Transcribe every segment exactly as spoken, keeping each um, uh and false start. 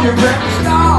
you better stop.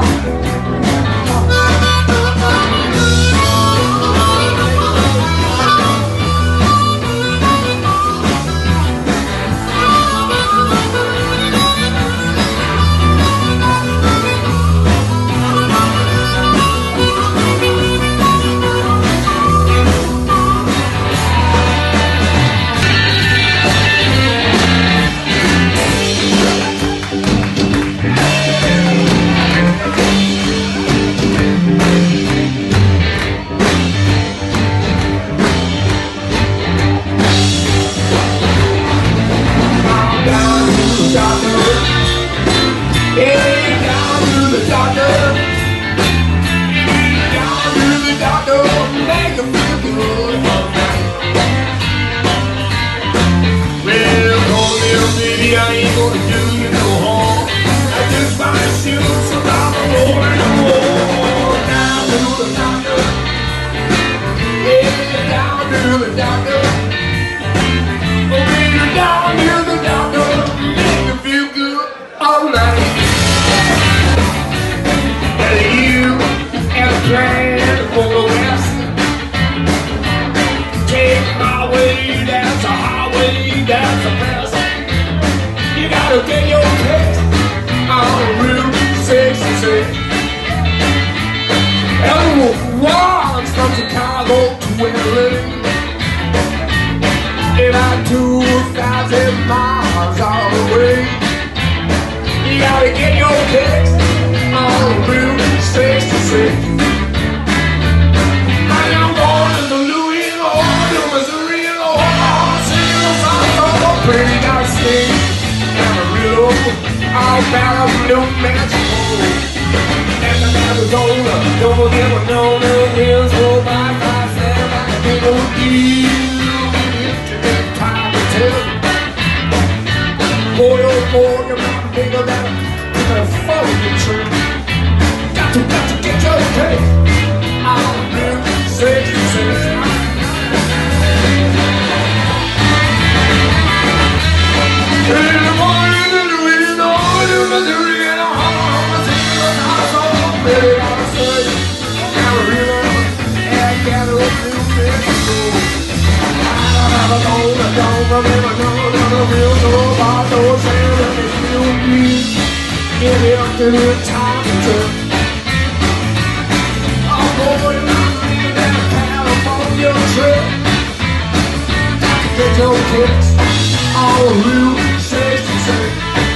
I ain't gonna do you no harm. I just buy shoes so I'm a rolling the wall. Down to the doctor, yeah, down to the doctor. Oh, baby, down to the doctor, make you feel good all night. And you have a plan for the West. Take my way, that's a highway, that's a best. You gotta get your kicks on Route sixty-six. Everyone walks from Chicago to L A. About two thousand miles all the way. You gotta get your kicks on Route sixty-six. And I'm going to the Louis, Lord, to Missouri, Lord, singing a song for the pretty guy sing. All about New Mexico and the Arizona. Don't ever know the wheels roll by fast and like a big old deal. You get time to tell. Boy, oh boy, you're not bigger than a phone tree. Got to, got to get your cake. I'll do sixty-six. Give it up to the time to turn. I'm going out in that California trip. Got to get your kicks on Route sixty-six.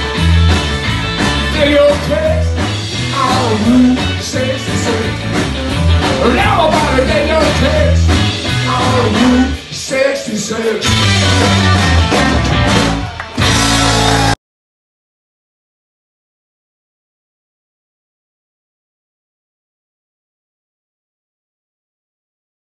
Get your kicks on Route sixty-six. Everybody get your kicks on Route sixty-six.